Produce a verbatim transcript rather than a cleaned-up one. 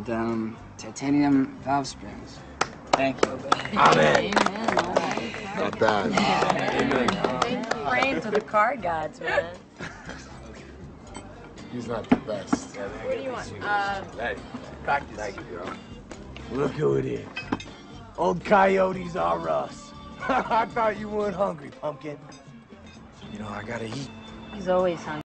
and um, titanium valve springs. Thank you. Amen. Amen. Not bad. Amen. Praying to the car gods, man. He's not the best. What do you want? Uh, Hey, practice. Thank you, girl. Look who it is. Old Coyotes R Us. I thought you weren't hungry, pumpkin. You know, I gotta eat. he's always hungry.